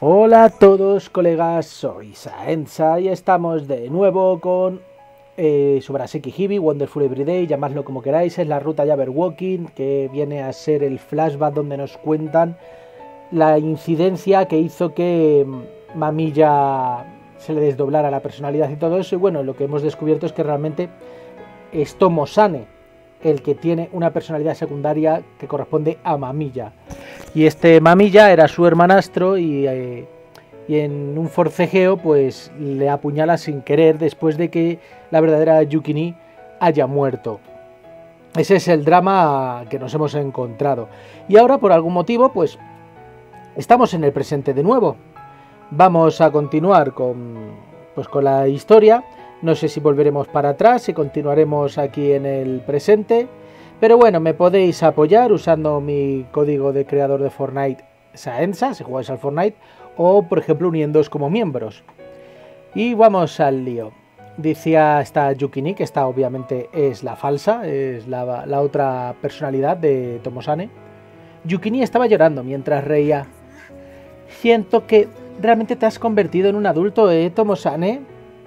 Hola a todos, colegas, soy Saenza y estamos de nuevo con Subaraseki Hibi, Wonderful Everyday, llamadlo como queráis. Es la ruta Jabberwocky, que viene a ser el flashback donde nos cuentan la incidencia que hizo que Mamilla se le desdoblara la personalidad y todo eso. Y bueno, lo que hemos descubierto es que realmente es Tomo-Sane el que tiene una personalidad secundaria que corresponde a Mamilla. Y este Mamilla era su hermanastro y en un forcejeo pues le apuñala sin querer después de que la verdadera Yukini haya muerto. Ese es el drama que nos hemos encontrado. Y ahora por algún motivo pues estamos en el presente de nuevo. Vamos a continuar con la historia. No sé si volveremos para atrás, si continuaremos aquí en el presente. Pero bueno, me podéis apoyar usando mi código de creador de Fortnite Saenza, si jugáis al Fortnite, o por ejemplo uniéndoos como miembros. Y vamos al lío. Decía esta Yukini, que esta obviamente es la falsa, es la otra personalidad de Tomo-Sane. Yukini estaba llorando mientras reía. Siento que realmente te has convertido en un adulto, Tomo-Sane.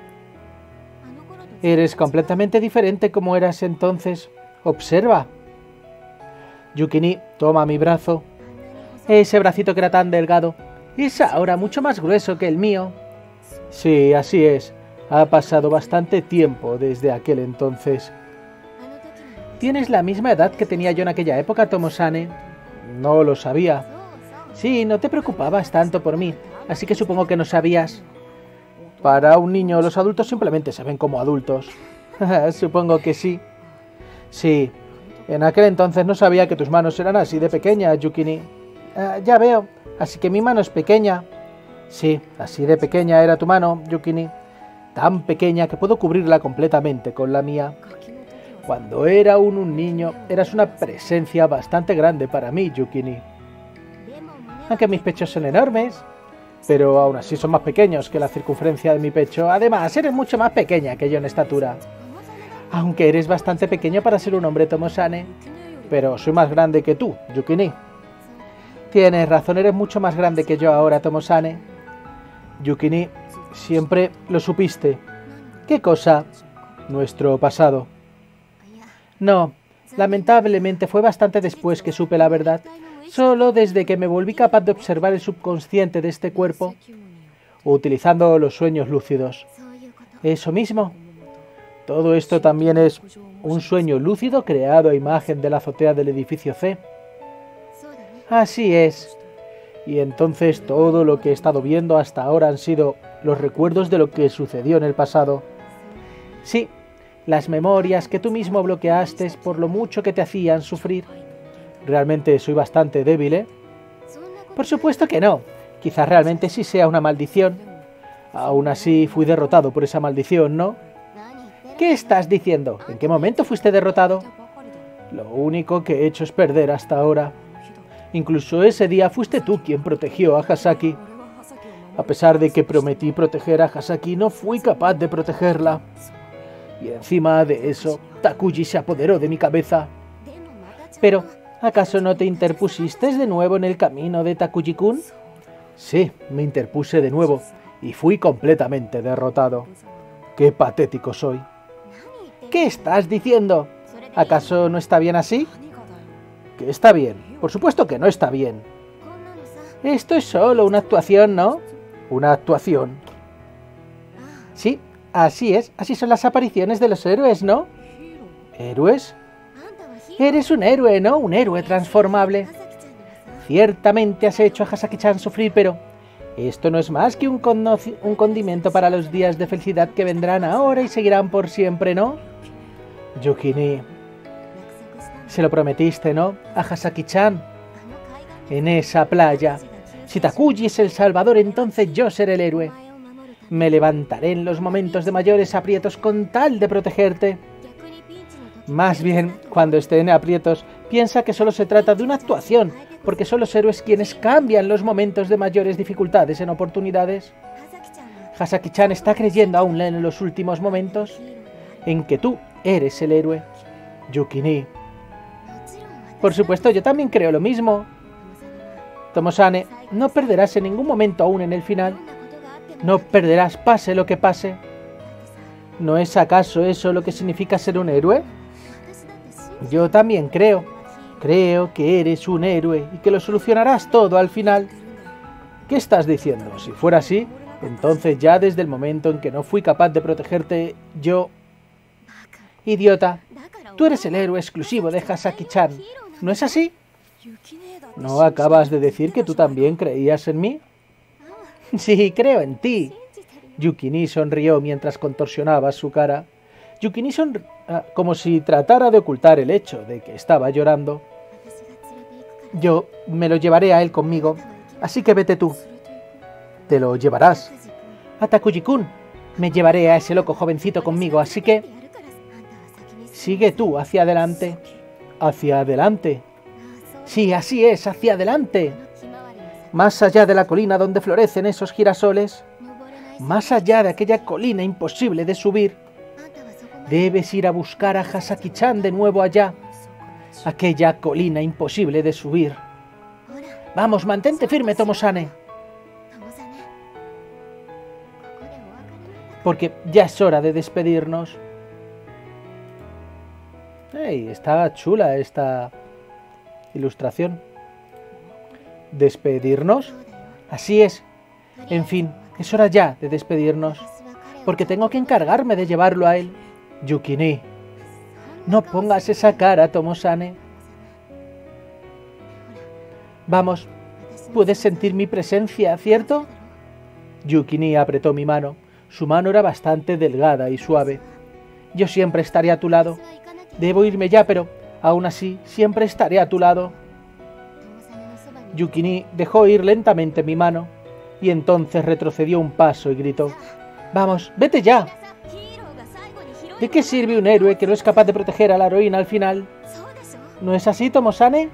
Eres completamente diferente como eras entonces. Observa. Yukini toma mi brazo. Ese bracito que era tan delgado es ahora mucho más grueso que el mío. Sí, así es. Ha pasado bastante tiempo desde aquel entonces. ¿Tienes la misma edad que tenía yo en aquella época, Tomo-Sane? No lo sabía. Sí, no te preocupabas tanto por mí, así que supongo que no sabías. Para un niño, los adultos simplemente se ven como adultos. Supongo que sí. Sí, en aquel entonces no sabía que tus manos eran así de pequeñas, Yukini. Ya veo, así que mi mano es pequeña. Sí, así de pequeña era tu mano, Yukini. Tan pequeña que puedo cubrirla completamente con la mía. Cuando era un niño, eras una presencia bastante grande para mí, Yukini. Aunque mis pechos son enormes, pero aún así son más pequeños que la circunferencia de mi pecho. Además, eres mucho más pequeña que yo en estatura. Aunque eres bastante pequeño para ser un hombre, Tomo-Sane. Pero soy más grande que tú, Yukini. Tienes razón, eres mucho más grande que yo ahora, Tomo-Sane. Yukini, siempre lo supiste. ¿Qué cosa? Nuestro pasado. No, lamentablemente fue bastante después que supe la verdad. Solo desde que me volví capaz de observar el subconsciente de este cuerpo, utilizando los sueños lúcidos. Eso mismo. Todo esto también es un sueño lúcido creado a imagen de la azotea del edificio C. Así es. Y entonces todo lo que he estado viendo hasta ahora han sido los recuerdos de lo que sucedió en el pasado. Sí, las memorias que tú mismo bloqueaste por lo mucho que te hacían sufrir. Realmente soy bastante débil, ¿eh? Por supuesto que no. Quizás realmente sí sea una maldición. Aún así fui derrotado por esa maldición, ¿no? ¿Qué estás diciendo? ¿En qué momento fuiste derrotado? Lo único que he hecho es perder hasta ahora. Incluso ese día fuiste tú quien protegió a Hasaki. A pesar de que prometí proteger a Hasaki, no fui capaz de protegerla. Y encima de eso, Takuji se apoderó de mi cabeza. Pero, ¿acaso no te interpusiste de nuevo en el camino de Takuji-kun? Sí, me interpuse de nuevo y fui completamente derrotado. ¡Qué patético soy! ¿Qué estás diciendo? ¿Acaso no está bien así? ¿Que está bien? Por supuesto que no está bien. Esto es solo una actuación, ¿no? Una actuación. Sí, así es. Así son las apariciones de los héroes, ¿no? ¿Héroes? Eres un héroe, ¿no? Un héroe transformable. Ciertamente has hecho a Hasaki-chan sufrir, pero esto no es más que un condimento para los días de felicidad que vendrán ahora y seguirán por siempre, ¿no? Yukini, se lo prometiste, ¿no? A Hasaki-chan. En esa playa. Si Takuji es el salvador, entonces yo seré el héroe. Me levantaré en los momentos de mayores aprietos con tal de protegerte. Más bien, cuando esté en aprietos, piensa que solo se trata de una actuación, porque son los héroes quienes cambian los momentos de mayores dificultades en oportunidades. Hasaki-chan está creyendo aún en los últimos momentos en que tú eres el héroe. Yukini. Por supuesto, yo también creo lo mismo. Tomo-sane, no perderás en ningún momento aún en el final. No perderás pase lo que pase. ¿No es acaso eso lo que significa ser un héroe? Yo también creo. Creo que eres un héroe y que lo solucionarás todo al final. ¿Qué estás diciendo? Si fuera así, entonces ya desde el momento en que no fui capaz de protegerte, yo... Idiota, tú eres el héroe exclusivo de Hasaki-chan, ¿no es así? ¿No acabas de decir que tú también creías en mí? Sí, creo en ti. Yukini sonrió mientras contorsionaba su cara. Yukini como si tratara de ocultar el hecho de que estaba llorando. Yo me lo llevaré a él conmigo, así que vete tú. Te lo llevarás. A Takuji-kun, me llevaré a ese loco jovencito conmigo, así que... Sigue tú hacia adelante. ¿Hacia adelante? Sí, así es, hacia adelante. Más allá de la colina donde florecen esos girasoles, más allá de aquella colina imposible de subir, debes ir a buscar a Hasaki-chan de nuevo allá. Aquella colina imposible de subir. Vamos, mantente firme, Tomo-sane. Porque ya es hora de despedirnos. ¡Ey! Está chula esta ilustración. ¿Despedirnos? Así es. En fin, es hora ya de despedirnos. Porque tengo que encargarme de llevarlo a él. Yukini, no pongas esa cara, Tomo-sane. Vamos, puedes sentir mi presencia, ¿cierto? Yukini apretó mi mano. Su mano era bastante delgada y suave. Yo siempre estaré a tu lado. Debo irme ya, pero aún así siempre estaré a tu lado. Yukini dejó ir lentamente mi mano y entonces retrocedió un paso y gritó: ¡Vamos, vete ya! ¿De qué sirve un héroe que no es capaz de proteger a la heroína al final? ¿No es así, Tomo-sane?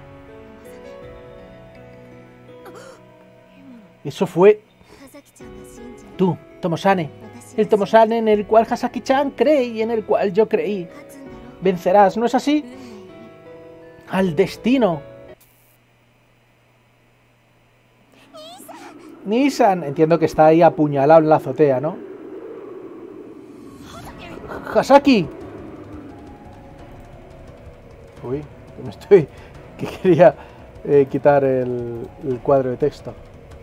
Eso fue... tú, Tomo-sane. El Tomo-sane en el cual Hasaki-chan cree y en el cual yo creí. Vencerás, ¿no es así? ¡Al destino! Nissan, entiendo que está ahí apuñalado en la azotea, ¿no? ¡Hasaki! Uy, que quería quitar el cuadro de texto.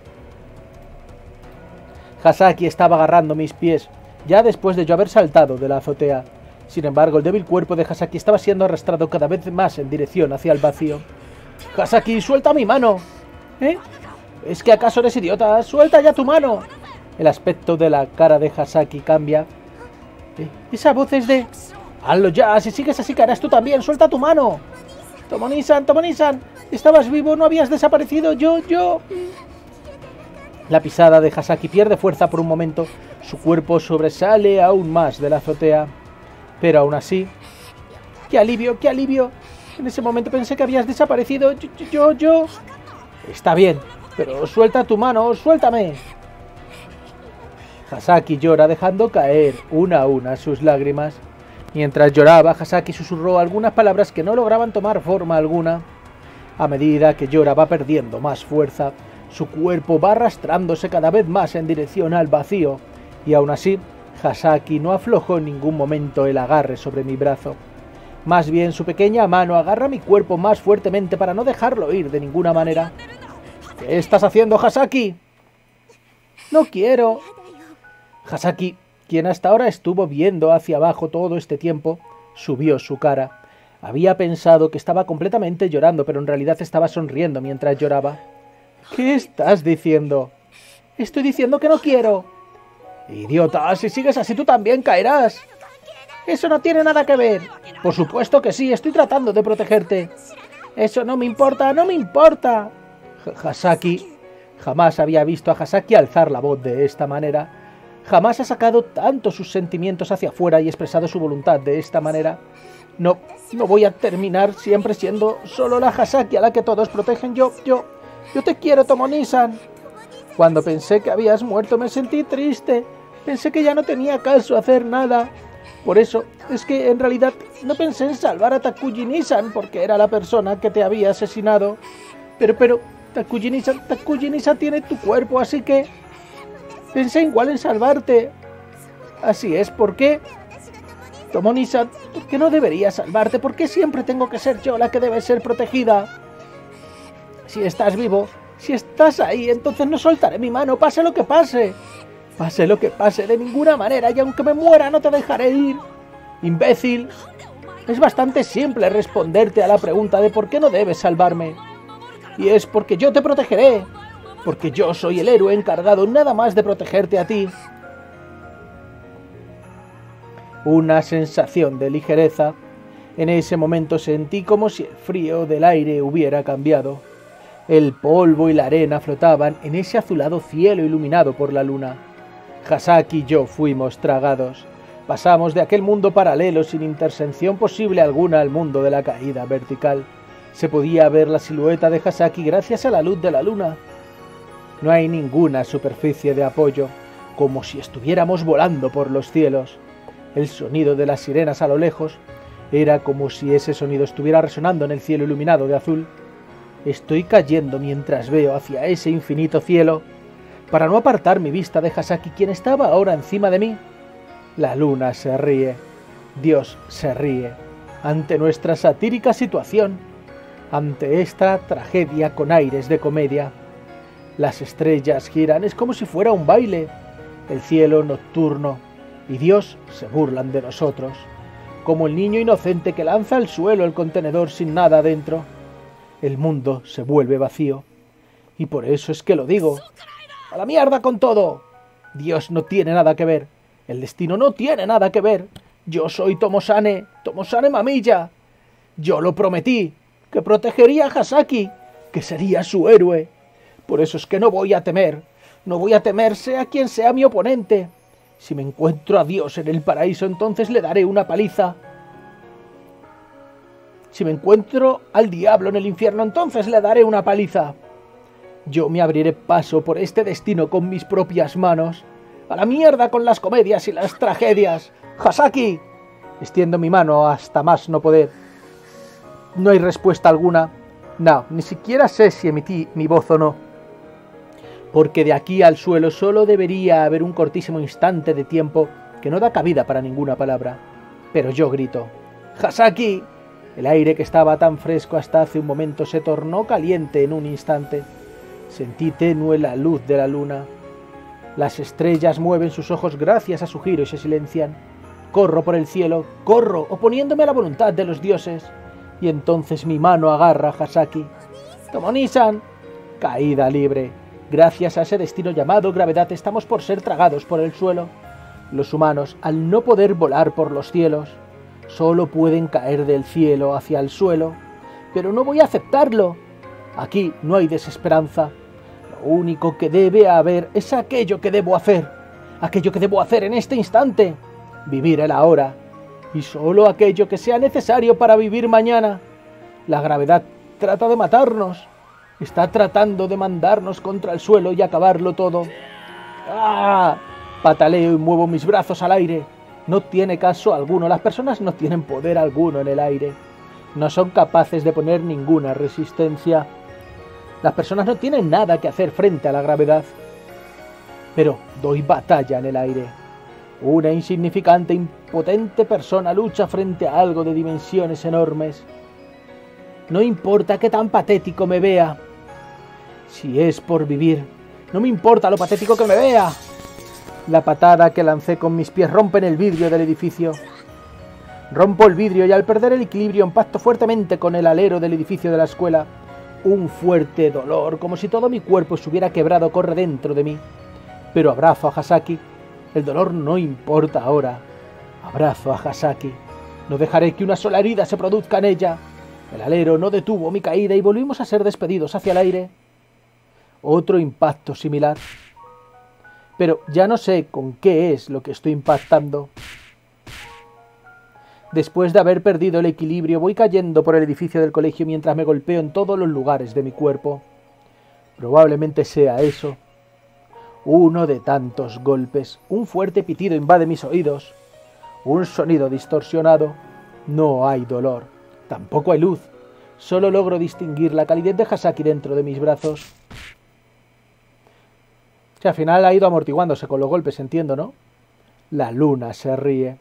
Hasaki estaba agarrando mis pies, ya después de yo haber saltado de la azotea. Sin embargo, el débil cuerpo de Hasaki estaba siendo arrastrado cada vez más en dirección hacia el vacío. ¡Hasaki, suelta mi mano! ¿Eh? ¿Es que acaso eres idiota? ¡Suelta ya tu mano! El aspecto de la cara de Hasaki cambia. Esa voz es de... ¡Hazlo ya! Si sigues así caerás tú también. ¡Suelta tu mano! Tomo-nissan, Tomo-nissan. ¿Estabas vivo? ¿No habías desaparecido? Yo... La pisada de Hasaki pierde fuerza por un momento. Su cuerpo sobresale aún más de la azotea. Pero aún así... ¡Qué alivio! ¡Qué alivio! En ese momento pensé que habías desaparecido. Yo... Está bien, pero suelta tu mano. ¡Suéltame! Hasaki llora dejando caer una a una sus lágrimas. Mientras lloraba, Hasaki susurró algunas palabras que no lograban tomar forma alguna. A medida que llora va perdiendo más fuerza, su cuerpo va arrastrándose cada vez más en dirección al vacío, y aún así, Hasaki no aflojó en ningún momento el agarre sobre mi brazo. Más bien su pequeña mano agarra mi cuerpo más fuertemente para no dejarlo ir de ninguna manera. ¿Qué estás haciendo, Hasaki? No quiero... Hasaki, quien hasta ahora estuvo viendo hacia abajo todo este tiempo, subió su cara. Había pensado que estaba completamente llorando, pero en realidad estaba sonriendo mientras lloraba. ¿Qué estás diciendo? Estoy diciendo que no quiero. Idiota, si sigues así tú también caerás. Eso no tiene nada que ver. Por supuesto que sí, estoy tratando de protegerte. Eso no me importa, no me importa. Hasaki, jamás había visto a Hasaki alzar la voz de esta manera. Jamás ha sacado tanto sus sentimientos hacia afuera y expresado su voluntad de esta manera. No voy a terminar siempre siendo solo la Hasaki a la que todos protegen. Yo te quiero, Tomo-nissan. Cuando pensé que habías muerto me sentí triste. Pensé que ya no tenía caso hacer nada. Por eso, es que en realidad no pensé en salvar a Takuji-nissan porque era la persona que te había asesinado. Pero Takujin-san tiene tu cuerpo, así que pensé igual en salvarte. Así es, ¿por qué? Tomo-ni-san, ¿por qué no debería salvarte? ¿Por qué siempre tengo que ser yo la que debe ser protegida? Si estás vivo, si estás ahí, entonces no soltaré mi mano, pase lo que pase. Pase lo que pase, de ninguna manera, y aunque me muera no te dejaré ir. ¡Imbécil! Es bastante simple responderte a la pregunta de por qué no debes salvarme. Y es porque yo te protegeré. Porque yo soy el héroe encargado nada más de protegerte a ti. Una sensación de ligereza. En ese momento sentí como si el frío del aire hubiera cambiado. El polvo y la arena flotaban en ese azulado cielo iluminado por la luna. Hasaki y yo fuimos tragados. Pasamos de aquel mundo paralelo sin intersección posible alguna al mundo de la caída vertical. Se podía ver la silueta de Hasaki gracias a la luz de la luna. No hay ninguna superficie de apoyo, como si estuviéramos volando por los cielos. El sonido de las sirenas a lo lejos era como si ese sonido estuviera resonando en el cielo iluminado de azul. Estoy cayendo mientras veo hacia ese infinito cielo, para no apartar mi vista de Hasaki, quien estaba ahora encima de mí. La luna se ríe, Dios se ríe, ante nuestra satírica situación, ante esta tragedia con aires de comedia. Las estrellas giran, es como si fuera un baile, el cielo nocturno y Dios se burlan de nosotros, como el niño inocente que lanza al suelo el contenedor sin nada dentro. El mundo se vuelve vacío, y por eso es que lo digo. ¡A la mierda con todo! Dios no tiene nada que ver. El destino no tiene nada que ver. Yo soy Tomo-sane Mamilla. Yo lo prometí, que protegería a Hasaki, que sería su héroe. Por eso es que no voy a temer. No voy a temer sea quien sea mi oponente. Si me encuentro a Dios en el paraíso, entonces le daré una paliza. Si me encuentro al diablo en el infierno, entonces le daré una paliza. Yo me abriré paso por este destino con mis propias manos. ¡A la mierda con las comedias y las tragedias! ¡Hasaki! Extiendo mi mano hasta más no poder. No hay respuesta alguna. No, ni siquiera sé si emití mi voz o no. Porque de aquí al suelo solo debería haber un cortísimo instante de tiempo que no da cabida para ninguna palabra. Pero yo grito: ¡Hasaki! El aire que estaba tan fresco hasta hace un momento se tornó caliente en un instante. Sentí tenue la luz de la luna. Las estrellas mueven sus ojos gracias a su giro y se silencian. Corro por el cielo, corro, oponiéndome a la voluntad de los dioses. Y entonces mi mano agarra a Hasaki. ¡Tomo-ni-san! Caída libre. Gracias a ese destino llamado gravedad estamos por ser tragados por el suelo. Los humanos, al no poder volar por los cielos, solo pueden caer del cielo hacia el suelo. Pero no voy a aceptarlo. Aquí no hay desesperanza. Lo único que debe haber es aquello que debo hacer. Aquello que debo hacer en este instante. Vivir el ahora. Y solo aquello que sea necesario para vivir mañana. La gravedad trata de matarnos. Está tratando de mandarnos contra el suelo y acabarlo todo. ¡Ah! Pataleo y muevo mis brazos al aire. No tiene caso alguno. Las personas no tienen poder alguno en el aire. No son capaces de poner ninguna resistencia. Las personas no tienen nada que hacer frente a la gravedad. Pero doy batalla en el aire. Una insignificante, impotente persona lucha frente a algo de dimensiones enormes. No importa qué tan patético me vea. Si es por vivir, no me importa lo patético que me vea. La patada que lancé con mis pies rompe en el vidrio del edificio. Rompo el vidrio y al perder el equilibrio impacto fuertemente con el alero del edificio de la escuela. Un fuerte dolor, como si todo mi cuerpo se hubiera quebrado, corre dentro de mí. Pero abrazo a Hasaki. El dolor no importa ahora. Abrazo a Hasaki. No dejaré que una sola herida se produzca en ella. El alero no detuvo mi caída y volvimos a ser despedidos hacia el aire. Otro impacto similar. Pero ya no sé con qué es lo que estoy impactando. Después de haber perdido el equilibrio, voy cayendo por el edificio del colegio mientras me golpeo en todos los lugares de mi cuerpo. Probablemente sea eso. Uno de tantos golpes. Un fuerte pitido invade mis oídos. Un sonido distorsionado. No hay dolor. Tampoco hay luz. Solo logro distinguir la calidez de Hasaki dentro de mis brazos. O sea, al final ha ido amortiguándose con los golpes, entiendo, ¿no? La luna se ríe.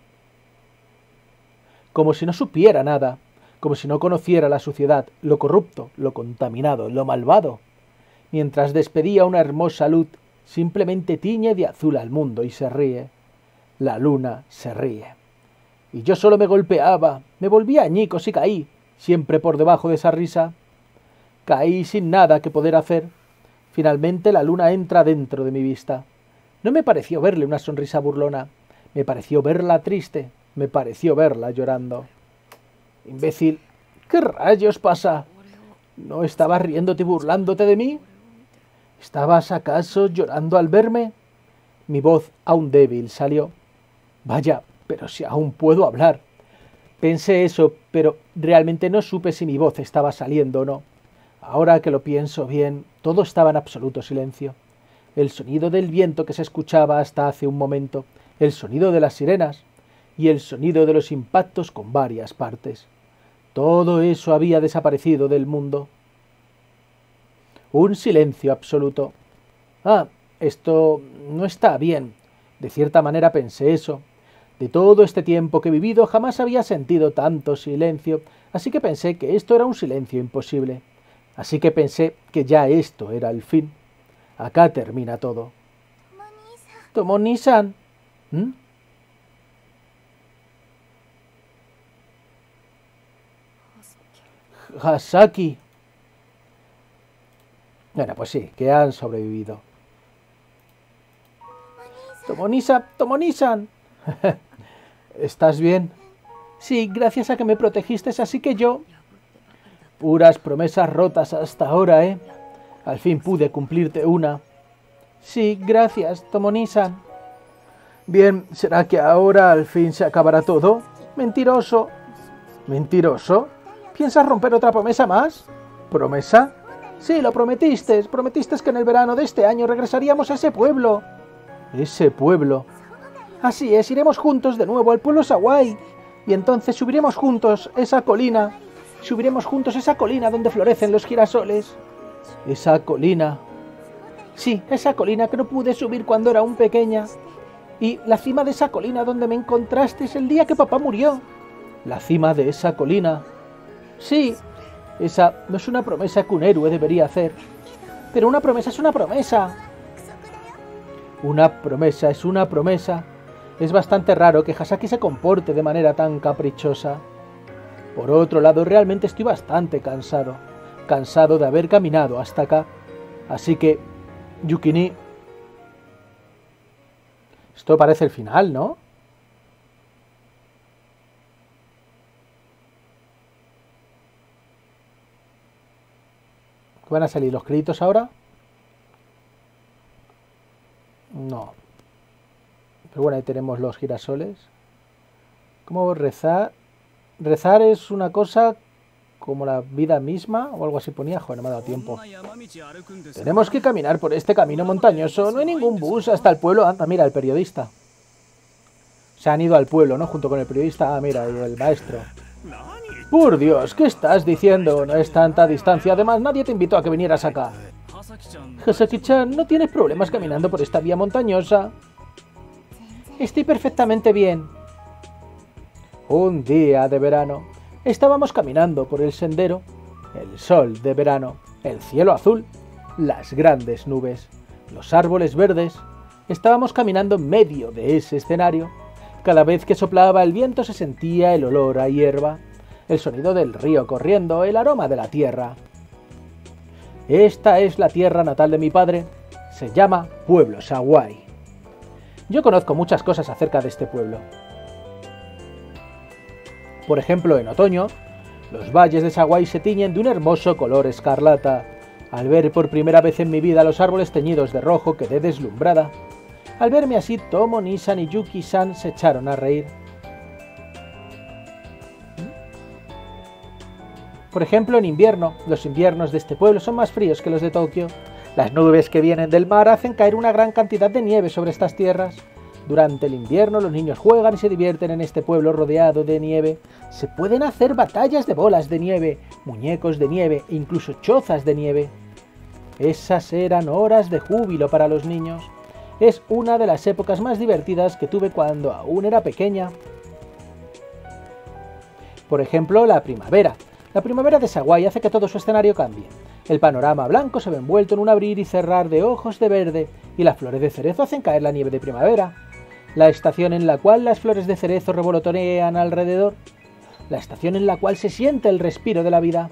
Como si no supiera nada, como si no conociera la suciedad, lo corrupto, lo contaminado, lo malvado. Mientras despedía una hermosa luz, simplemente tiñe de azul al mundo y se ríe. La luna se ríe. Y yo solo me golpeaba, me volvía añicos y caí, siempre por debajo de esa risa. Caí sin nada que poder hacer. Finalmente la luna entra dentro de mi vista. No me pareció verle una sonrisa burlona, me pareció verla triste, me pareció verla llorando. Imbécil, ¿qué rayos pasa? ¿No estabas riéndote y burlándote de mí? ¿Estabas acaso llorando al verme? Mi voz, aún débil, salió. Vaya, pero si aún puedo hablar. Pensé eso, pero realmente no supe si mi voz estaba saliendo o no. Ahora que lo pienso bien, todo estaba en absoluto silencio. El sonido del viento que se escuchaba hasta hace un momento, el sonido de las sirenas y el sonido de los impactos con varias partes. Todo eso había desaparecido del mundo. Un silencio absoluto. Ah, esto no está bien. De cierta manera pensé eso. De todo este tiempo que he vivido jamás había sentido tanto silencio, así que pensé que esto era un silencio imposible. Así que pensé que ya esto era el fin. Acá termina todo. Tomo-ni-san. ¿Mm? Hasaki. Bueno, pues sí, que han sobrevivido. Tomo-ni-san. ¿Estás bien? Sí, gracias a que me protegiste, así que yo... Puras promesas rotas hasta ahora, ¿eh? Al fin pude cumplirte una. Sí, gracias, Tomo-ni-san. Bien, ¿será que ahora al fin se acabará todo? Mentiroso. ¿Mentiroso? ¿Piensas romper otra promesa más? ¿Promesa? Sí, lo prometiste. Prometiste que en el verano de este año regresaríamos a ese pueblo. ¿Ese pueblo? Así es, iremos juntos de nuevo al pueblo Sawai. Y entonces subiremos juntos esa colina. Subiremos juntos esa colina donde florecen los girasoles. Esa colina. Sí, esa colina que no pude subir cuando era aún pequeña. Y la cima de esa colina donde me encontraste el día que papá murió. La cima de esa colina. Sí, esa no es una promesa que un héroe debería hacer. Pero una promesa es una promesa. Una promesa es una promesa. Es bastante raro que Hasaki se comporte de manera tan caprichosa. Por otro lado, realmente estoy bastante cansado. Cansado de haber caminado hasta acá. Así que, Yukini... Esto parece el final, ¿no? ¿Van a salir los créditos ahora? No. Pero bueno, ahí tenemos los girasoles. ¿Cómo rezar? Rezar es una cosa como la vida misma o algo así ponía. Joder, no me ha dado tiempo. Tenemos que caminar por este camino montañoso. No hay ningún bus hasta el pueblo. Anda, mira, el periodista. Se han ido al pueblo, ¿no? Junto con el periodista. Ah, mira, y el maestro. Por Dios, ¿qué estás diciendo? No es tanta distancia. Además, nadie te invitó a que vinieras acá. Hasaki-chan, ¿no tienes problemas caminando por esta vía montañosa? Estoy perfectamente bien. Un día de verano, estábamos caminando por el sendero, el sol de verano, el cielo azul, las grandes nubes, los árboles verdes. Estábamos caminando en medio de ese escenario. Cada vez que soplaba el viento se sentía el olor a hierba, el sonido del río corriendo, el aroma de la tierra. Esta es la tierra natal de mi padre. Se llama Pueblo Sawai. Yo conozco muchas cosas acerca de este pueblo. Por ejemplo, en otoño, los valles de Sawai se tiñen de un hermoso color escarlata. Al ver por primera vez en mi vida los árboles teñidos de rojo, quedé deslumbrada. Al verme así, Tomo-ni-san y Yuki-san se echaron a reír. Por ejemplo, en invierno, los inviernos de este pueblo son más fríos que los de Tokio. Las nubes que vienen del mar hacen caer una gran cantidad de nieve sobre estas tierras. Durante el invierno los niños juegan y se divierten en este pueblo rodeado de nieve. Se pueden hacer batallas de bolas de nieve, muñecos de nieve e incluso chozas de nieve. Esas eran horas de júbilo para los niños. Es una de las épocas más divertidas que tuve cuando aún era pequeña. Por ejemplo, la primavera. La primavera de Saguai hace que todo su escenario cambie. El panorama blanco se ve envuelto en un abrir y cerrar de ojos de verde, y las flores de cerezo hacen caer la nieve de primavera. La estación en la cual las flores de cerezo revolotean alrededor. La estación en la cual se siente el respiro de la vida.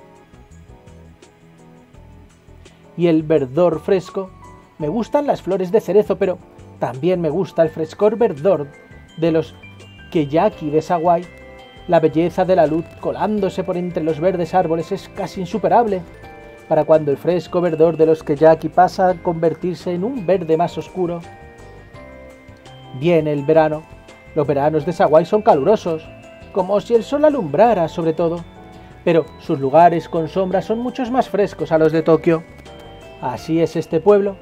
Y el verdor fresco. Me gustan las flores de cerezo, pero también me gusta el frescor verdor de los keyaki de Saguai. La belleza de la luz colándose por entre los verdes árboles es casi insuperable. Para cuando el fresco verdor de los keyaki pasa a convertirse en un verde más oscuro. Viene el verano. Los veranos de Saguai son calurosos, como si el sol alumbrara sobre todo, pero sus lugares con sombra son muchos más frescos a los de Tokio. Así es este pueblo.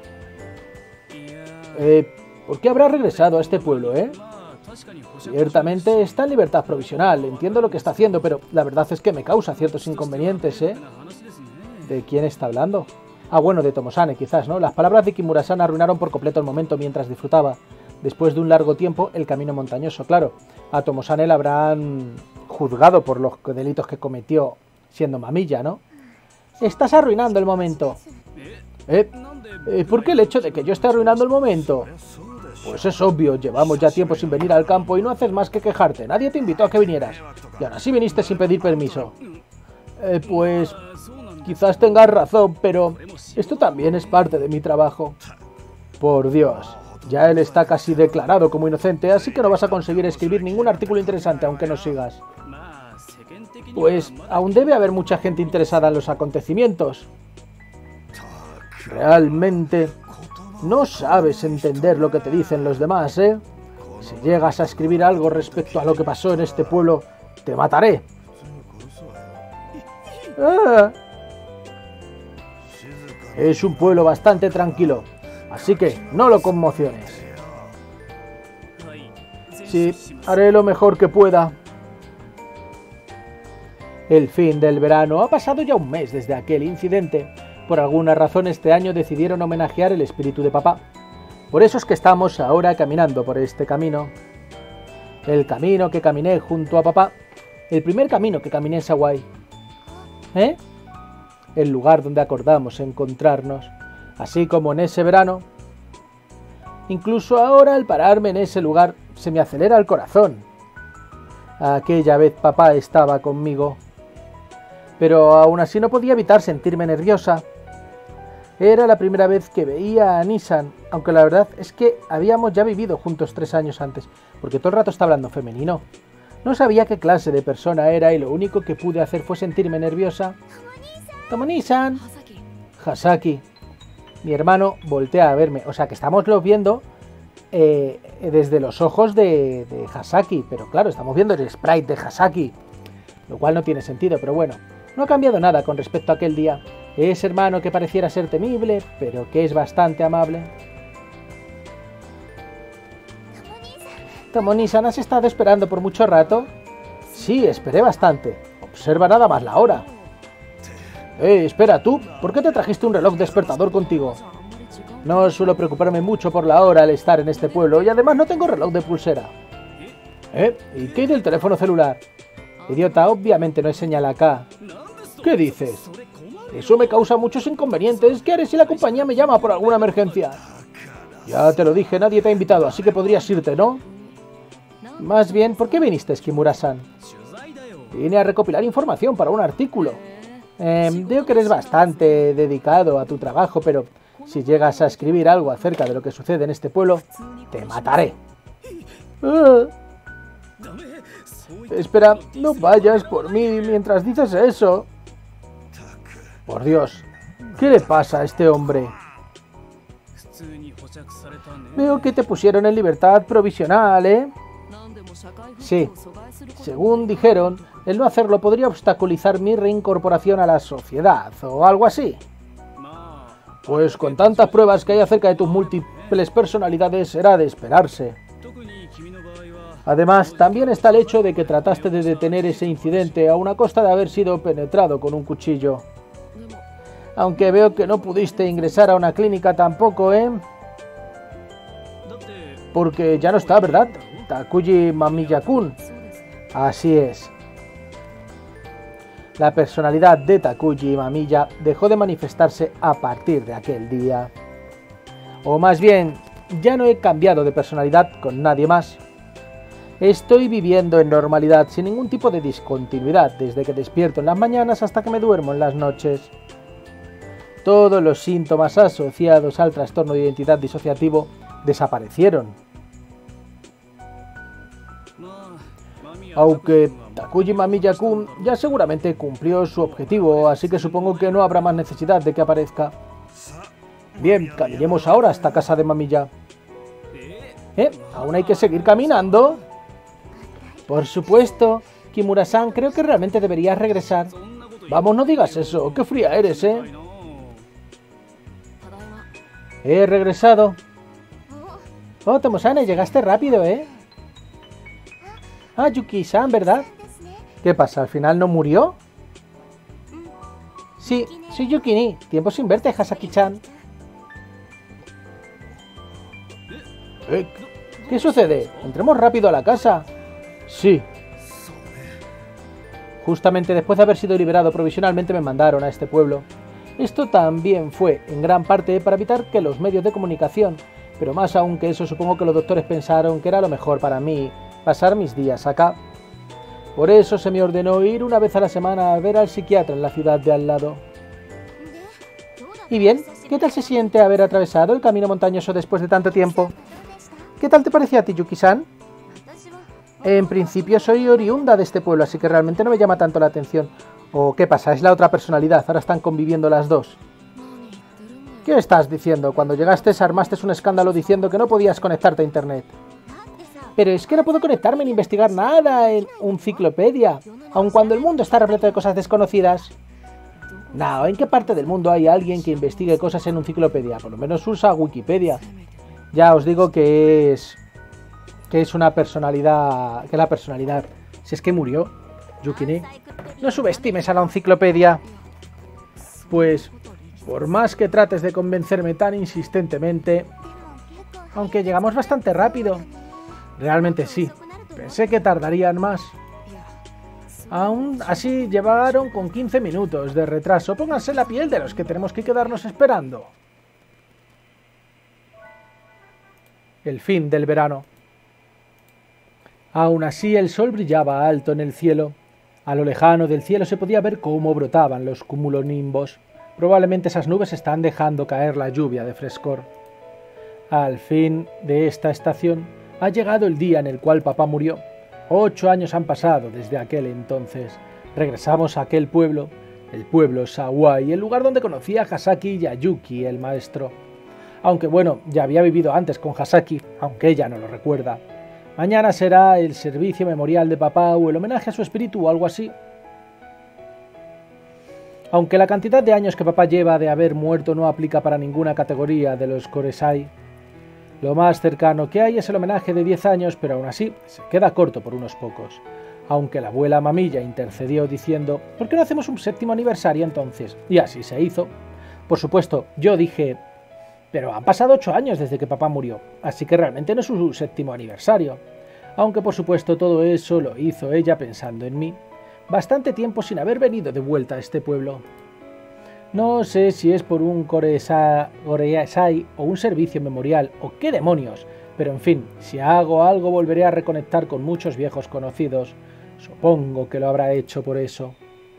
¿Por qué habrá regresado a este pueblo, Ciertamente está en libertad provisional, entiendo lo que está haciendo, pero la verdad es que me causa ciertos inconvenientes, ¿De quién está hablando? Ah, bueno, de Tomosane, quizás, ¿no? Las palabras de Kimura-san arruinaron por completo el momento mientras disfrutaba, después de un largo tiempo, el camino montañoso. Claro, a Tomosane la habrán juzgado por los delitos que cometió siendo mamilla, ¿no? Estás arruinando el momento. ¿Por qué el hecho de que yo esté arruinando el momento? Pues es obvio, llevamos ya tiempo sin venir al campo y no haces más que quejarte. Nadie te invitó a que vinieras. Y ahora sí viniste sin pedir permiso. Pues quizás tengas razón, pero esto también es parte de mi trabajo. Por Dios, ya él está casi declarado como inocente, así que no vas a conseguir escribir ningún artículo interesante aunque nos sigas. Pues aún debe haber mucha gente interesada en los acontecimientos. Realmente no sabes entender lo que te dicen los demás, ¿eh? Si llegas a escribir algo respecto a lo que pasó en este pueblo, te mataré. Es un pueblo bastante tranquilo, así que no lo conmociones. Sí, haré lo mejor que pueda. El fin del verano. Ha pasado ya un mes desde aquel incidente. Por alguna razón este año decidieron homenajear el espíritu de papá. Por eso es que estamos ahora caminando por este camino. El camino que caminé junto a papá. El primer camino que caminé en Saguai. El lugar donde acordamos encontrarnos. Así como en ese verano. Incluso ahora al pararme en ese lugar se me acelera el corazón. Aquella vez papá estaba conmigo. Pero aún así no podía evitar sentirme nerviosa. Era la primera vez que veía a Nissan, aunque la verdad es que habíamos ya vivido juntos 3 años antes, porque todo el rato está hablando femenino. No sabía qué clase de persona era y lo único que pude hacer fue sentirme nerviosa. Tomo-Nissan. Hasaki. Mi hermano voltea a verme, o sea que estamos viendo desde los ojos de Hasaki, pero claro, estamos viendo el sprite de Hasaki, lo cual no tiene sentido, pero bueno. No ha cambiado nada con respecto a aquel día. Ese hermano que pareciera ser temible, pero que es bastante amable. Tomo-Nissan, ¿has estado esperando por mucho rato? Sí, esperé bastante. Observa nada más la hora. Espera, ¿tú? ¿Por qué te trajiste un reloj despertador contigo? No suelo preocuparme mucho por la hora al estar en este pueblo y además no tengo reloj de pulsera. ¿Y qué hay del teléfono celular? Idiota, obviamente no hay señal acá. ¿Qué dices? Eso me causa muchos inconvenientes. ¿Qué haré si la compañía me llama por alguna emergencia? Ya te lo dije, nadie te ha invitado, así que podrías irte, ¿no? Más bien, ¿por qué viniste, Kimura-san? Vine a recopilar información para un artículo. Veo que eres bastante dedicado a tu trabajo, pero si llegas a escribir algo acerca de lo que sucede en este pueblo, te mataré. Espera, no vayas por mí mientras dices eso. Por Dios, ¿qué le pasa a este hombre? Veo que te pusieron en libertad provisional, ¿eh? Sí, según dijeron, el no hacerlo podría obstaculizar mi reincorporación a la sociedad, o algo así. Pues con tantas pruebas que hay acerca de tus múltiples personalidades, era de esperarse. Además, también está el hecho de que trataste de detener ese incidente a una costa de haber sido penetrado con un cuchillo. Aunque veo que no pudiste ingresar a una clínica tampoco, ¿eh? Porque ya no está, ¿verdad? Takuji Mamiya-kun. Así es. La personalidad de Takuji Mamiya dejó de manifestarse a partir de aquel día. O más bien, ya no he cambiado de personalidad con nadie más. Estoy viviendo en normalidad, sin ningún tipo de discontinuidad, desde que despierto en las mañanas hasta que me duermo en las noches. Todos los síntomas asociados al trastorno de identidad disociativo desaparecieron. Aunque Takuji Mamiya-kun ya seguramente cumplió su objetivo, así que supongo que no habrá más necesidad de que aparezca. Bien, caminemos ahora hasta casa de Mamiya. ¿Aún hay que seguir caminando? Por supuesto. Kimura-san, creo que realmente deberías regresar. Vamos, no digas eso. Qué fría eres, ¿eh? He regresado. Oh, Tomo-san, llegaste rápido, ¿eh? Ah, Yuki-san, ¿verdad? ¿Qué pasa? ¿Al final no murió? Sí, soy Yukini. Tiempo sin verte, Hasaki-chan. ¿Qué sucede? Entremos rápido a la casa. Sí. Justamente después de haber sido liberado provisionalmente me mandaron a este pueblo. Esto también fue, en gran parte, para evitar que los medios de comunicación, pero más aún que eso, supongo que los doctores pensaron que era lo mejor para mí pasar mis días acá. Por eso se me ordenó ir una vez a la semana a ver al psiquiatra en la ciudad de al lado. Y bien, ¿qué tal se siente haber atravesado el camino montañoso después de tanto tiempo? ¿Qué tal te parecía a ti, Yuki-san? En principio soy oriunda de este pueblo, así que realmente no me llama tanto la atención. ¿O qué pasa? ¿Es la otra personalidad? Ahora están conviviendo las dos. ¿Qué estás diciendo? Cuando llegaste armaste un escándalo diciendo que no podías conectarte a internet. Pero es que no puedo conectarme ni investigar nada en un enciclopedia, aun cuando el mundo está repleto de cosas desconocidas. No, ¿en qué parte del mundo hay alguien que investigue cosas en un enciclopedia? Por lo menos usa Wikipedia. Ya os digo que es una personalidad, que la personalidad, si es que murió, Yukini. No subestimes a la enciclopedia. Pues, por más que trates de convencerme tan insistentemente, aunque llegamos bastante rápido. Realmente sí, pensé que tardarían más. Aún así llevaron con 15 minutos de retraso. Pónganse en la piel de los que tenemos que quedarnos esperando. El fin del verano. Aún así el sol brillaba alto en el cielo. A lo lejano del cielo se podía ver cómo brotaban los cumulonimbos. Probablemente esas nubes están dejando caer la lluvia de frescor. Al fin de esta estación ha llegado el día en el cual papá murió. 8 años han pasado desde aquel entonces. Regresamos a aquel pueblo, el pueblo Sawai, el lugar donde conocí a Hasaki y a Yuki, el maestro. Aunque bueno, ya había vivido antes con Hasaki, aunque ella no lo recuerda. Mañana será el servicio memorial de papá o el homenaje a su espíritu o algo así. Aunque la cantidad de años que papá lleva de haber muerto no aplica para ninguna categoría de los Koresai. Lo más cercano que hay es el homenaje de 10 años, pero aún así se queda corto por unos pocos. Aunque la abuela Mamiya intercedió diciendo ¿por qué no hacemos un 7º aniversario entonces? Y así se hizo. Por supuesto, yo dije pero han pasado 8 años desde que papá murió, así que realmente no es su 7º aniversario. Aunque por supuesto todo eso lo hizo ella pensando en mí. Bastante tiempo sin haber venido de vuelta a este pueblo. No sé si es por un Koresai o un servicio memorial o qué demonios, pero en fin, si hago algo volveré a reconectar con muchos viejos conocidos. Supongo que lo habrá hecho por eso.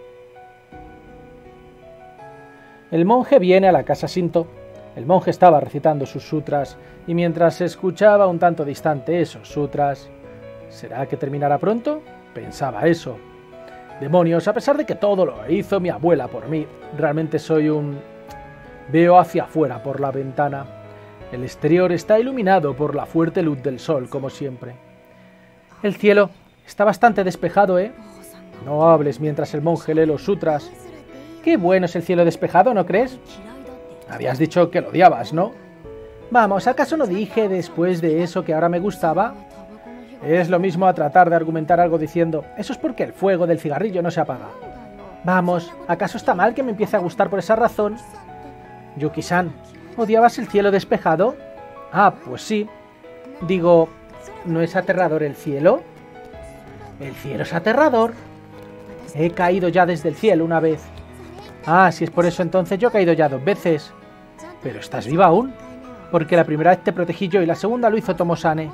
El monje viene a la casa Shinto. El monje estaba recitando sus sutras y mientras se escuchaba un tanto distante esos sutras, ¿será que terminará pronto? Pensaba eso. Demonios, a pesar de que todo lo hizo mi abuela por mí, realmente soy un... Veo hacia afuera por la ventana. El exterior está iluminado por la fuerte luz del sol, como siempre. El cielo está bastante despejado, ¿eh? No hables mientras el monje lee los sutras. Qué bueno es el cielo despejado, ¿no crees? Habías dicho que lo odiabas, ¿no? Vamos, ¿acaso no dije después de eso que ahora me gustaba? Es lo mismo a tratar de argumentar algo diciendo, eso es porque el fuego del cigarrillo no se apaga. Vamos, ¿acaso está mal que me empiece a gustar por esa razón? Yuki-san, ¿odiabas el cielo despejado? Ah, pues sí. Digo, ¿no es aterrador el cielo? ¿El cielo es aterrador? He caído ya desde el cielo una vez. Ah, si es por eso entonces yo he caído ya 2 veces. ¿Pero estás viva aún? Porque la primera vez te protegí yo y la segunda lo hizo Tomo-sane.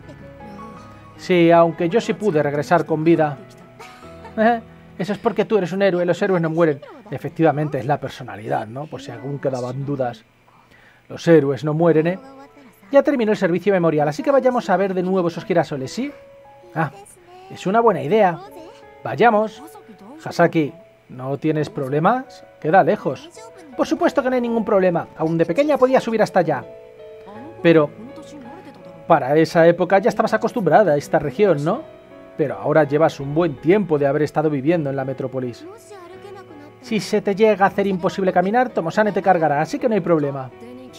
Sí, aunque yo sí pude regresar con vida. Eso es porque tú eres un héroe, los héroes no mueren. Efectivamente, es la personalidad, ¿no? Por si aún quedaban dudas. Los héroes no mueren, ¿eh? Ya terminó el servicio memorial, así que vayamos a ver de nuevo esos girasoles, ¿sí? Ah, es una buena idea. Vayamos. Hasaki, ¿no tienes problemas? Queda lejos. Por supuesto que no hay ningún problema. Aún de pequeña podía subir hasta allá. Pero para esa época ya estabas acostumbrada a esta región, ¿no? Pero ahora llevas un buen tiempo de haber estado viviendo en la metrópolis. Si se te llega a hacer imposible caminar, Tomo-sane te cargará, así que no hay problema.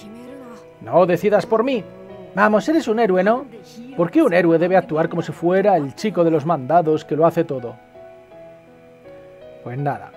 No decidas por mí. Vamos, eres un héroe, ¿no? ¿Por qué un héroe debe actuar como si fuera el chico de los mandados que lo hace todo? Pues nada.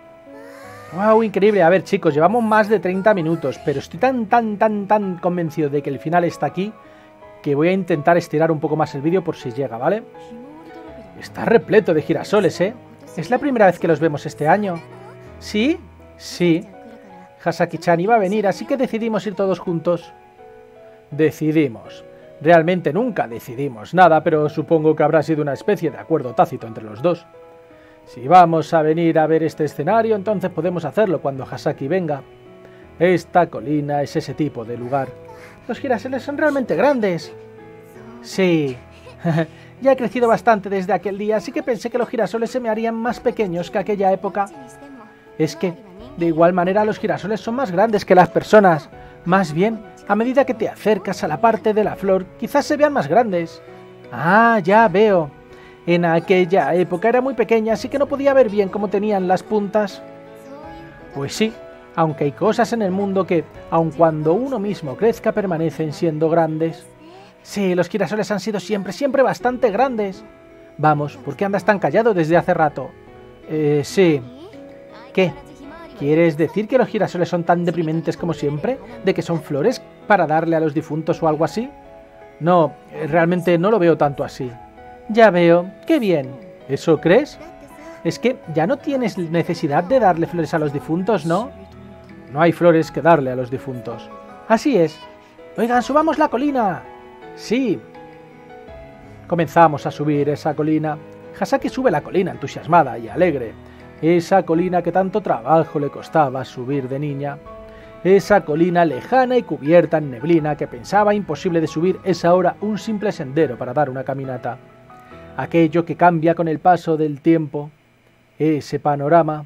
¡Wow! Increíble. A ver, chicos, llevamos más de 30 minutos, pero estoy tan convencido de que el final está aquí que voy a intentar estirar un poco más el vídeo por si llega, ¿vale? Está repleto de girasoles, ¿eh? ¿Es la primera vez que los vemos este año? ¿Sí? Sí. Hasaki-chan iba a venir, así que decidimos ir todos juntos. Decidimos. Realmente nunca decidimos nada, pero supongo que habrá sido una especie de acuerdo tácito entre los dos. Si vamos a venir a ver este escenario, entonces podemos hacerlo cuando Hasaki venga. Esta colina es ese tipo de lugar. Los girasoles son realmente grandes. Sí. Ya he crecido bastante desde aquel día, así que pensé que los girasoles se me harían más pequeños que aquella época. Es que, de igual manera, los girasoles son más grandes que las personas. Más bien, a medida que te acercas a la parte de la flor, quizás se vean más grandes. Ah, ya veo. En aquella época era muy pequeña, así que no podía ver bien cómo tenían las puntas. Pues sí, aunque hay cosas en el mundo que, aun cuando uno mismo crezca, permanecen siendo grandes. Sí, los girasoles han sido siempre bastante grandes. Vamos, ¿por qué andas tan callado desde hace rato? Sí. ¿Qué? ¿Quieres decir que los girasoles son tan deprimentes como siempre? ¿De que son flores para darle a los difuntos o algo así? No, realmente no lo veo tanto así. Ya veo. ¡Qué bien! ¿Eso crees? Es que ya no tienes necesidad de darle flores a los difuntos, ¿no? No hay flores que darle a los difuntos. Así es. Oigan, subamos la colina. Sí. Comenzamos a subir esa colina. Hasaki sube la colina entusiasmada y alegre. Esa colina que tanto trabajo le costaba subir de niña. Esa colina lejana y cubierta en neblina que pensaba imposible de subir es ahora un simple sendero para dar una caminata. Aquello que cambia con el paso del tiempo. Ese panorama.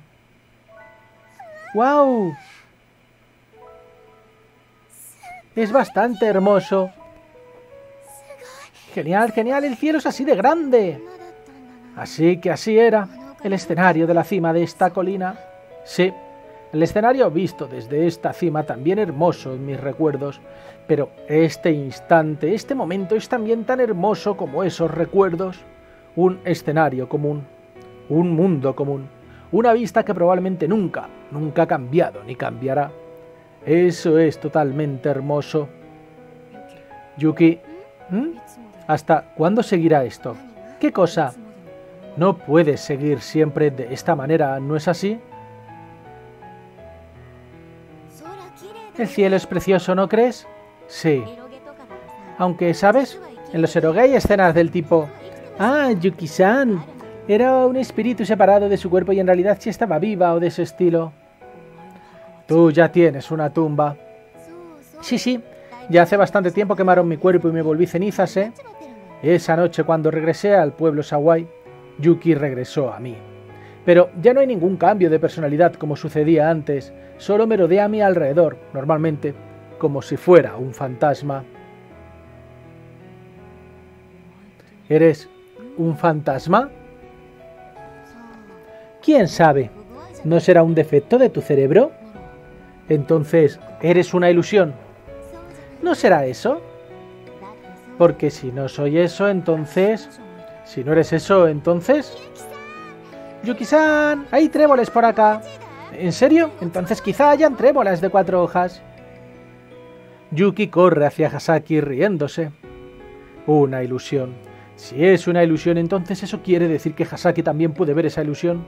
¡Guau! Es bastante hermoso. Genial, genial, el cielo es así de grande. Así que así era el escenario de la cima de esta colina. Sí, el escenario visto desde esta cima también hermoso en mis recuerdos. Pero este instante, este momento es también tan hermoso como esos recuerdos. Un escenario común, un mundo común, una vista que probablemente nunca ha cambiado ni cambiará. Eso es totalmente hermoso. Yuki, ¿hasta cuándo seguirá esto? ¿Qué cosa? No puedes seguir siempre de esta manera, ¿no es así? El cielo es precioso, ¿no crees? Sí. Aunque, ¿sabes? En los eroge hay escenas del tipo... Ah, Yuki-san. Era un espíritu separado de su cuerpo y en realidad sí estaba viva o de ese estilo. Tú ya tienes una tumba. Sí. Ya hace bastante tiempo quemaron mi cuerpo y me volví cenizas, ¿eh? Esa noche cuando regresé al pueblo Sawai, Yuki regresó a mí. Pero ya no hay ningún cambio de personalidad como sucedía antes. Solo me rodea a mi alrededor, normalmente, como si fuera un fantasma. ¿Eres un fantasma? ¿Quién sabe? ¿No será un defecto de tu cerebro? Entonces, ¿eres una ilusión? ¿No será eso? Porque si no soy eso, entonces... Si no eres eso, entonces... Yuki-san, hay tréboles por acá. ¿En serio? Entonces quizá hayan tréboles de 4 hojas. Yuki corre hacia Hasaki riéndose. Una ilusión. Si es una ilusión, entonces eso quiere decir que Hasaki también puede ver esa ilusión.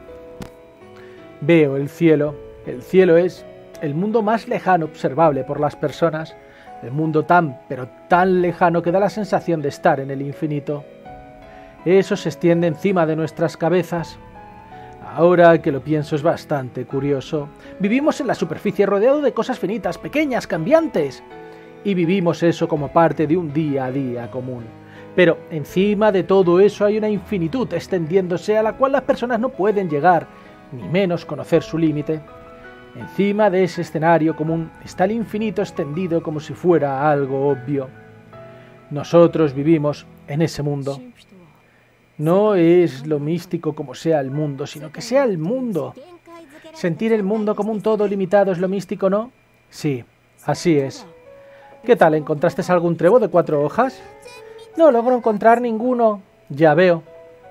Veo el cielo. El cielo es el mundo más lejano observable por las personas. El mundo tan, pero tan lejano que da la sensación de estar en el infinito. Eso se extiende encima de nuestras cabezas. Ahora que lo pienso es bastante curioso. Vivimos en la superficie rodeado de cosas finitas, pequeñas, cambiantes. Y vivimos eso como parte de un día a día común. Pero encima de todo eso hay una infinitud extendiéndose a la cual las personas no pueden llegar, ni menos conocer su límite. Encima de ese escenario común está el infinito extendido como si fuera algo obvio. Nosotros vivimos en ese mundo. No es lo místico como sea el mundo, sino que sea el mundo. Sentir el mundo como un todo limitado es lo místico, ¿no? Sí, así es. ¿Qué tal? ¿Encontraste algún trébol de 4 hojas? No logro encontrar ninguno. Ya veo.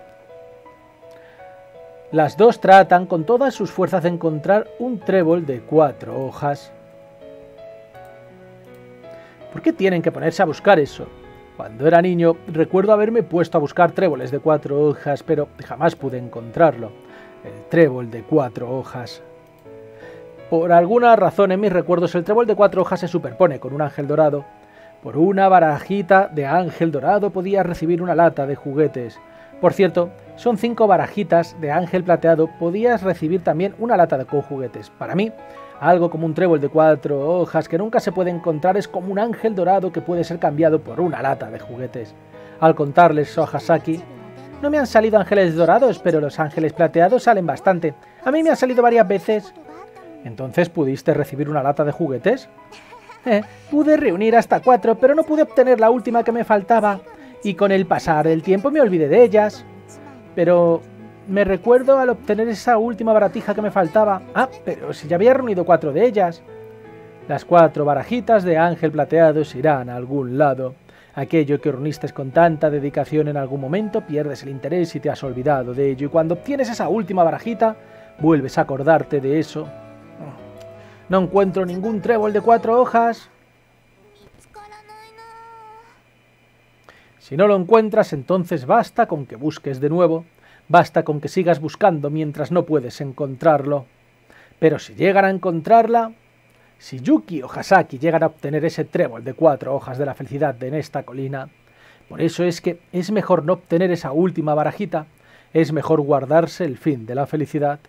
Las dos tratan con todas sus fuerzas de encontrar un trébol de 4 hojas. ¿Por qué tienen que ponerse a buscar eso? Cuando era niño, recuerdo haberme puesto a buscar tréboles de 4 hojas, pero jamás pude encontrarlo. El trébol de 4 hojas. Por alguna razón en mis recuerdos el trébol de 4 hojas se superpone con un ángel dorado. Por una barajita de ángel dorado podías recibir una lata de juguetes. Por cierto, son 5 barajitas de ángel plateado, podías recibir también una lata con juguetes. Para mí, algo como un trébol de 4 hojas que nunca se puede encontrar es como un ángel dorado que puede ser cambiado por una lata de juguetes. Al contarles a Hasaki, no me han salido ángeles dorados, pero los ángeles plateados salen bastante. A mí me han salido varias veces. ¿Entonces pudiste recibir una lata de juguetes? Pude reunir hasta 4, pero no pude obtener la última que me faltaba. Y con el pasar del tiempo me olvidé de ellas. Pero me recuerdo al obtener esa última baratija que me faltaba. Ah, pero si ya había reunido 4 de ellas. Las 4 barajitas de ángel plateado se irán a algún lado. Aquello que reuniste con tanta dedicación en algún momento pierdes el interés y te has olvidado de ello. Y cuando obtienes esa última barajita, vuelves a acordarte de eso. No encuentro ningún trébol de 4 hojas. Si no lo encuentras, entonces basta con que busques de nuevo. Basta con que sigas buscando mientras no puedes encontrarlo. Pero si llegan a encontrarla, si Yuki o Hasaki llegan a obtener ese trébol de 4 hojas de la felicidad en esta colina, por eso es que es mejor no obtener esa última barajita, es mejor guardarse el fin de la felicidad.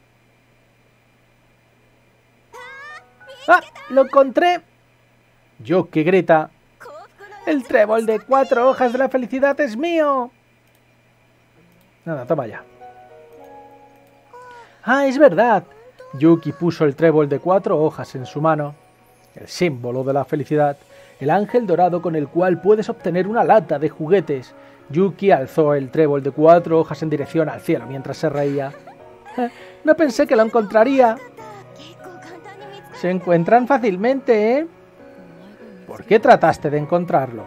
¡Ah! ¡Lo encontré! Yuki grita: ¡el trébol de 4 hojas de la felicidad es mío! Nada, toma ya. ¡Ah, es verdad! Yuki puso el trébol de 4 hojas en su mano, el símbolo de la felicidad, el ángel dorado con el cual puedes obtener una lata de juguetes. Yuki alzó el trébol de 4 hojas en dirección al cielo mientras se reía. No pensé que lo encontraría. Se encuentran fácilmente, ¿eh? ¿Por qué trataste de encontrarlo?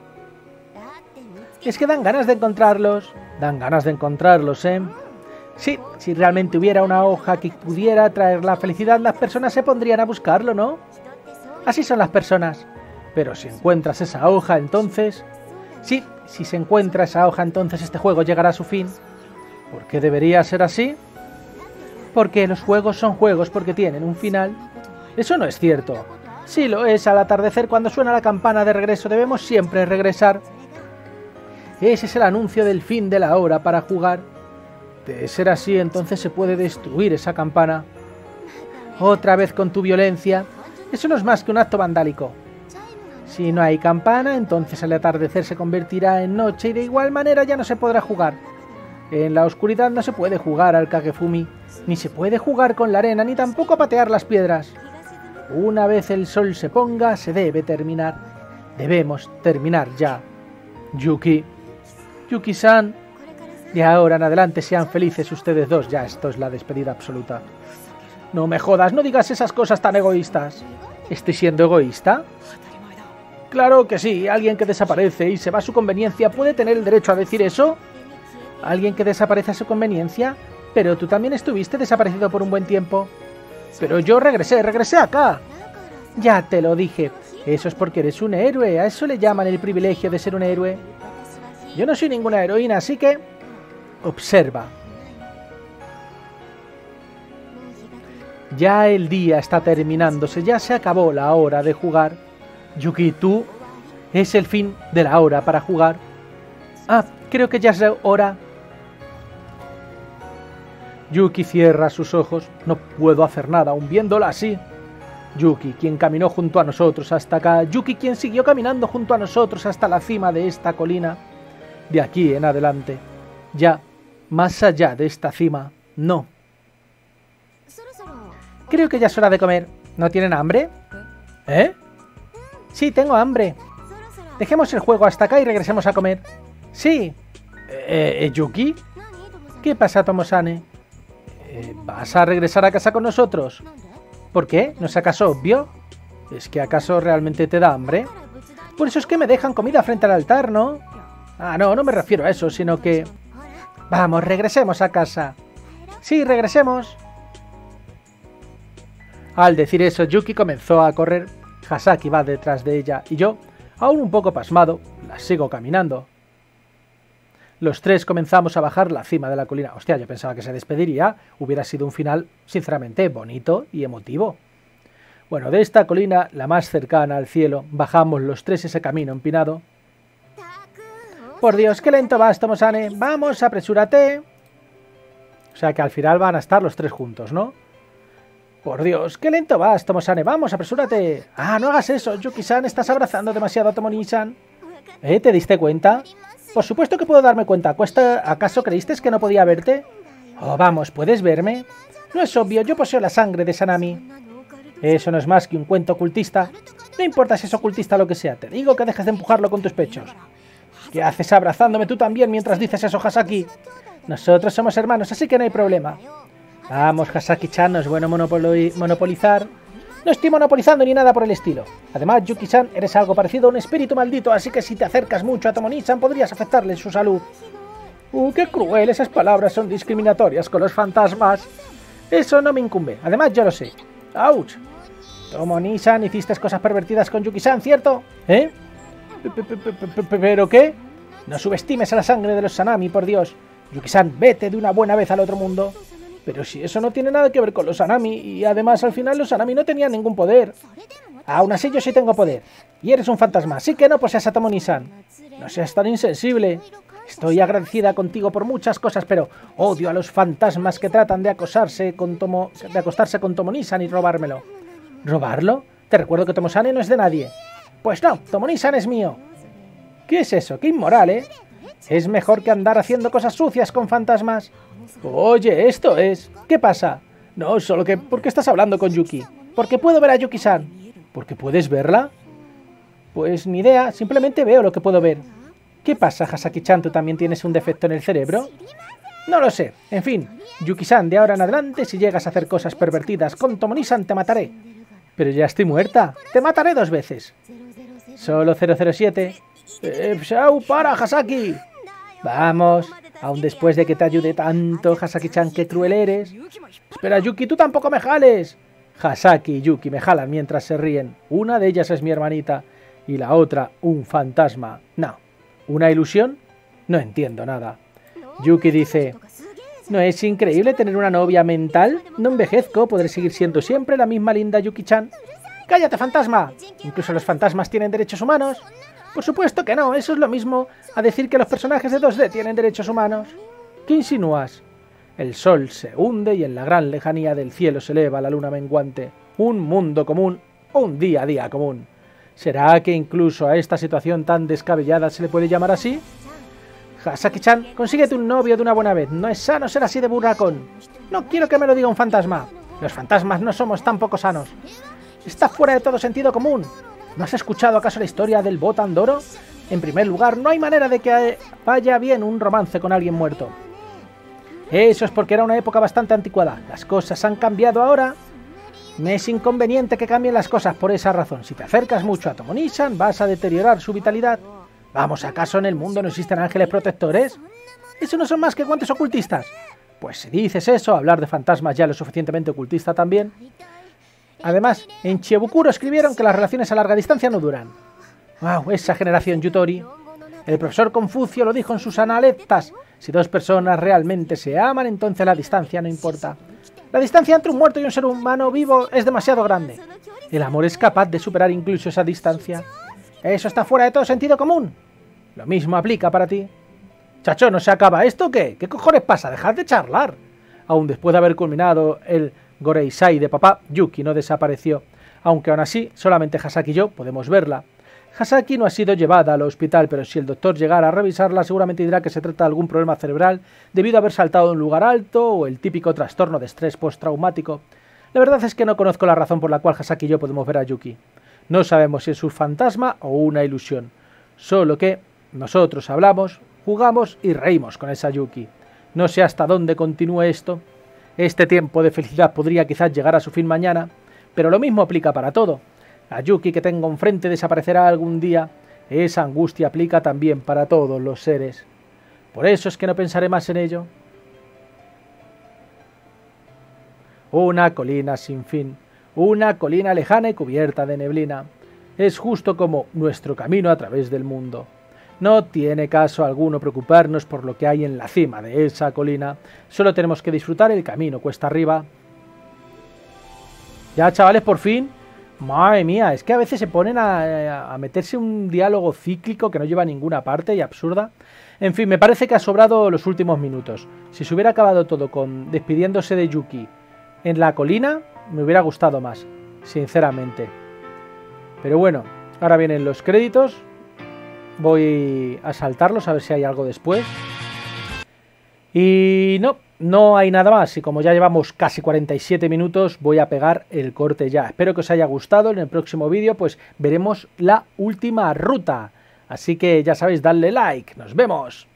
Es que dan ganas de encontrarlos. Dan ganas de encontrarlos, ¿eh? Sí, si realmente hubiera una hoja que pudiera traer la felicidad, las personas se pondrían a buscarlo, ¿no? Así son las personas. Pero si encuentras esa hoja, entonces... Sí, si se encuentra esa hoja, entonces este juego llegará a su fin. ¿Por qué debería ser así? Porque los juegos son juegos porque tienen un final. Eso no es cierto. Sí lo es, al atardecer cuando suena la campana de regreso debemos siempre regresar. Ese es el anuncio del fin de la hora para jugar. De ser así, entonces se puede destruir esa campana. Otra vez con tu violencia. Eso no es más que un acto vandálico. Si no hay campana, entonces el atardecer se convertirá en noche y de igual manera ya no se podrá jugar. En la oscuridad no se puede jugar al Kagefumi, ni se puede jugar con la arena, ni tampoco a patear las piedras. Una vez el sol se ponga, se debe terminar. Debemos terminar ya. Yuki. Yuki-san. De ahora en adelante sean felices ustedes dos. Ya, esto es la despedida absoluta. No me jodas, no digas esas cosas tan egoístas. ¿Estoy siendo egoísta? Claro que sí, alguien que desaparece y se va a su conveniencia puede tener el derecho a decir eso. ¿Alguien que desaparece a su conveniencia? Pero tú también estuviste desaparecido por un buen tiempo. Pero yo regresé acá. Ya te lo dije, eso es porque eres un héroe, a eso le llaman el privilegio de ser un héroe. Yo no soy ninguna heroína, así que... observa. Ya el día está terminándose, ya se acabó la hora de jugar. Yuki, tú... es el fin de la hora para jugar. Ah, creo que ya es hora. Yuki cierra sus ojos. No puedo hacer nada aún viéndola así. Yuki, quien caminó junto a nosotros hasta acá. Yuki, quien siguió caminando junto a nosotros hasta la cima de esta colina. De aquí en adelante. Ya, más allá de esta cima, no. Creo que ya es hora de comer. ¿No tienen hambre? ¿Eh? Sí, tengo hambre. Dejemos el juego hasta acá y regresemos a comer. Sí. ¿Yuki? ¿Qué pasa, Tomo-sane? ¿Vas a regresar a casa con nosotros? ¿Por qué? ¿No es acaso obvio? ¿Es que acaso realmente te da hambre? Por eso es que me dejan comida frente al altar, ¿no? Ah, no, no me refiero a eso, sino que... Vamos, regresemos a casa. Sí, regresemos. Al decir eso, Yuki comenzó a correr. Hasaki va detrás de ella y yo, aún un poco pasmado, la sigo caminando. Los tres comenzamos a bajar la cima de la colina. Hostia, yo pensaba que se despediría. Hubiera sido un final, sinceramente, bonito y emotivo. Bueno, de esta colina, la más cercana al cielo, bajamos los tres ese camino empinado. Por Dios, qué lento vas, Tomo-sane. Vamos, apresúrate. O sea que al final van a estar los tres juntos, ¿no? Por Dios, qué lento vas, Tomo-sane. Vamos, apresúrate. Ah, no hagas eso. Yuki-san, estás abrazando demasiado a Tomo-ni-san. ¿Te diste cuenta? Por supuesto que puedo darme cuenta. ¿Acaso creíste que no podía verte? Oh, vamos, ¿puedes verme? No es obvio, yo poseo la sangre de Sanami. Eso no es más que un cuento ocultista. No importa si es ocultista o lo que sea, te digo que dejes de empujarlo con tus pechos. ¿Qué haces abrazándome tú también mientras dices eso, Hasaki? Nosotros somos hermanos, así que no hay problema. Vamos, Hasaki-chan, no es bueno monopolizar. No estoy monopolizando ni nada por el estilo. Además, Yuki-san, eres algo parecido a un espíritu maldito, así que si te acercas mucho a Tomo-ni-san podrías afectarle su salud. ¡Qué cruel! Esas palabras son discriminatorias con los fantasmas. Eso no me incumbe. Además, yo lo sé. ¡Auch! Tomo-ni-san, hiciste cosas pervertidas con Yuki-san, ¿cierto? ¿Eh? ¿Pero qué? No subestimes a la sangre de los Sanami, por Dios. Yuki-san, vete de una buena vez al otro mundo. Pero si eso no tiene nada que ver con los Sanami, y además al final los Sanami no tenían ningún poder. Aún así yo sí tengo poder. Y eres un fantasma, así que no poseas a Tomo-ni-san. No seas tan insensible. Estoy agradecida contigo por muchas cosas, pero odio a los fantasmas que tratan de acostarse con Tomo-ni-san y robármelo. ¿Robarlo? Te recuerdo que Tomo-sane no es de nadie. Pues no, Tomo-ni-san es mío. ¿Qué es eso? ¡Qué inmoral, eh! Es mejor que andar haciendo cosas sucias con fantasmas. Oye, esto es... ¿Qué pasa? No, solo que... ¿Por qué estás hablando con Yuki? Porque puedo ver a Yuki-san. ¿Porque puedes verla? Pues ni idea, simplemente veo lo que puedo ver. ¿Qué pasa, Hasaki-chan? ¿Tú también tienes un defecto en el cerebro? No lo sé. En fin, Yuki-san, de ahora en adelante, si llegas a hacer cosas pervertidas con Tomo-ni-san, te mataré. Pero ya estoy muerta. Te mataré 2 veces. Solo 007. ¡Shao, para, Hasaki! Vamos, aun después de que te ayude tanto, Hasaki-chan, qué cruel eres. Espera, Yuki, tú tampoco me jales. Hasaki y Yuki me jalan mientras se ríen. Una de ellas es mi hermanita y la otra un fantasma. No, ¿una ilusión? No entiendo nada. Yuki dice... ¿No es increíble tener una novia mental? No envejezco, podré seguir siendo siempre la misma linda Yuki-chan. ¡Cállate, fantasma! ¿Incluso los fantasmas tienen derechos humanos? Por supuesto que no, eso es lo mismo a decir que los personajes de 2D tienen derechos humanos. ¿Qué insinúas? El sol se hunde y en la gran lejanía del cielo se eleva la luna menguante. Un mundo común, un día a día común. ¿Será que incluso a esta situación tan descabellada se le puede llamar así? Hasaki-chan, consíguete un novio de una buena vez. No es sano ser así de burracón. No quiero que me lo diga un fantasma. Los fantasmas no somos tan poco sanos. Está fuera de todo sentido común. ¿No has escuchado acaso la historia del Botan Doro? En primer lugar, no hay manera de que vaya bien un romance con alguien muerto. Eso es porque era una época bastante anticuada. Las cosas han cambiado ahora. Me es inconveniente que cambien las cosas por esa razón. Si te acercas mucho a Tomonishan, vas a deteriorar su vitalidad. Vamos, ¿acaso en el mundo no existen ángeles protectores? ¿Eso no son más que guantes ocultistas? Pues si dices eso, hablar de fantasmas ya lo suficientemente ocultista también. Además, en Chiebukuro escribieron que las relaciones a larga distancia no duran. ¡Wow! Esa generación Yutori. El profesor Confucio lo dijo en sus Analectas. Si dos personas realmente se aman, entonces la distancia no importa. La distancia entre un muerto y un ser humano vivo es demasiado grande. El amor es capaz de superar incluso esa distancia. Eso está fuera de todo sentido común. Lo mismo aplica para ti. Chacho, ¿no se acaba esto o qué? ¿Qué cojones pasa? Dejad de charlar. Aún después de haber culminado el Goreisai de papá, Yuki no desapareció. Aunque aún así, solamente Hasaki y yo podemos verla. Hasaki no ha sido llevada al hospital, pero si el doctor llegara a revisarla, seguramente dirá que se trata de algún problema cerebral debido a haber saltado de un lugar alto o el típico trastorno de estrés postraumático. La verdad es que no conozco la razón por la cual Hasaki y yo podemos ver a Yuki. No sabemos si es un fantasma o una ilusión. Solo que nosotros hablamos, jugamos y reímos con esa Yuki. No sé hasta dónde continúe esto. Este tiempo de felicidad podría quizás llegar a su fin mañana, pero lo mismo aplica para todo. La Yuki que tengo enfrente desaparecerá algún día. Esa angustia aplica también para todos los seres. Por eso es que no pensaré más en ello. Una colina sin fin. Una colina lejana y cubierta de neblina. Es justo como nuestro camino a través del mundo. No tiene caso alguno preocuparnos por lo que hay en la cima de esa colina. Solo tenemos que disfrutar el camino cuesta arriba. Ya, chavales, por fin. Madre mía, es que a veces se ponen a meterse un diálogo cíclico que no lleva a ninguna parte y absurda. En fin, me parece que ha sobrado los últimos minutos. Si se hubiera acabado todo con despidiéndose de Yuki en la colina, me hubiera gustado más, sinceramente. Pero bueno, ahora vienen los créditos. Voy a saltarlos a ver si hay algo después. Y no hay nada más. Y como ya llevamos casi 47 minutos, voy a pegar el corte ya. Espero que os haya gustado. En el próximo vídeo pues veremos la última ruta. Así que ya sabéis, dadle like. ¡Nos vemos!